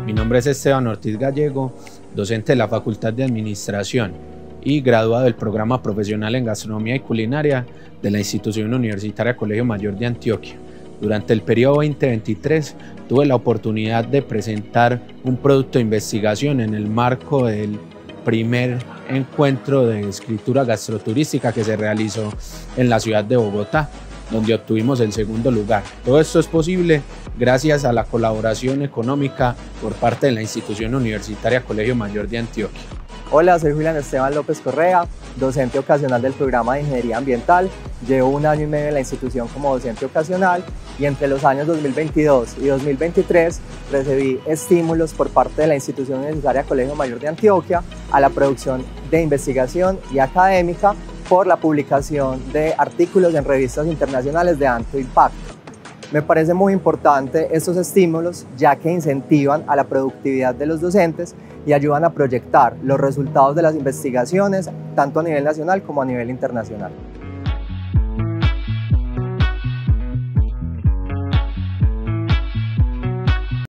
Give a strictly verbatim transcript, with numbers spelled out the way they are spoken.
Mi nombre es Esteban Ortiz Gallego, docente de la Facultad de Administración y graduado del programa profesional en Gastronomía y Culinaria de la Institución Universitaria Colegio Mayor de Antioquia. Durante el periodo veinte veintitrés tuve la oportunidad de presentar un producto de investigación en el marco del primer encuentro de escritura gastroturística que se realizó en la ciudad de Bogotá, donde obtuvimos el segundo lugar. Todo esto es posible gracias a la colaboración económica por parte de la Institución Universitaria Colegio Mayor de Antioquia. Hola, soy Julián Esteban López Correa, docente ocasional del programa de Ingeniería Ambiental. Llevo un año y medio en la institución como docente ocasional y entre los años dos mil veintidós y dos mil veintitrés recibí estímulos por parte de la Institución Universitaria Colegio Mayor de Antioquia a la producción de investigación y académica por la publicación de artículos en revistas internacionales de alto impacto. Me parece muy importante estos estímulos ya que incentivan a la productividad de los docentes y ayudan a proyectar los resultados de las investigaciones tanto a nivel nacional como a nivel internacional.